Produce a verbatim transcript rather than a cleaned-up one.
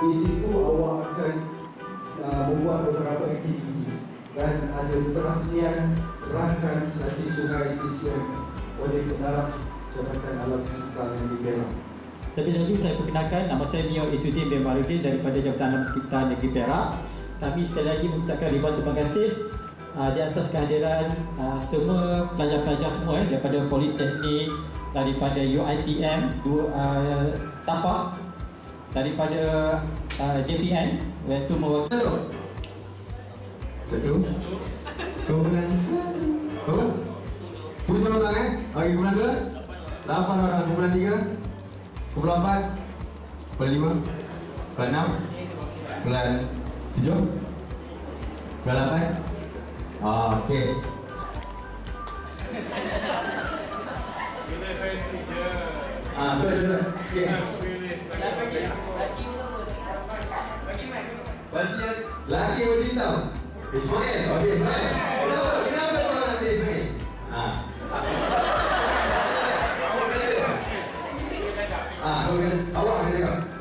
Di situ awak akan uh, membuat beberapa aktiviti dan ada perasmian rakan Sati Sungai Sisian oleh Pengarah Jabatan Alam Sekitar yang di Perak. Tapi tadi saya perkenalkan, nama saya Nio Isudin bin Baharudin daripada Jabatan Alam Sekitar Negeri Perak. Kami sekali lagi mengucapkan ribuan terima kasih uh, di atas kehadiran uh, semua pelajar-pelajar semua eh, daripada Politeknik, daripada U I T M, uh, Tapak, daripada uh, J P N, iaitu mewakili. Satu. Kumpulan. Berapa? Tujuh orang eh? Okey, kumpulan dua. Lapan orang. Kumpulan tiga. Kumpulan empat. Kumpulan lima. Kumpulan enam. Kumpulan tujuh. Kumpulan lapan. Ah, okey. Ah, sudah, sudah. Okey. Bagian laki baju hitam. Ismail, okey Ismail. Kenapa? Kenapa kau nak pilih Ismail? Ah. Ah, kau kena, awak kena cakap.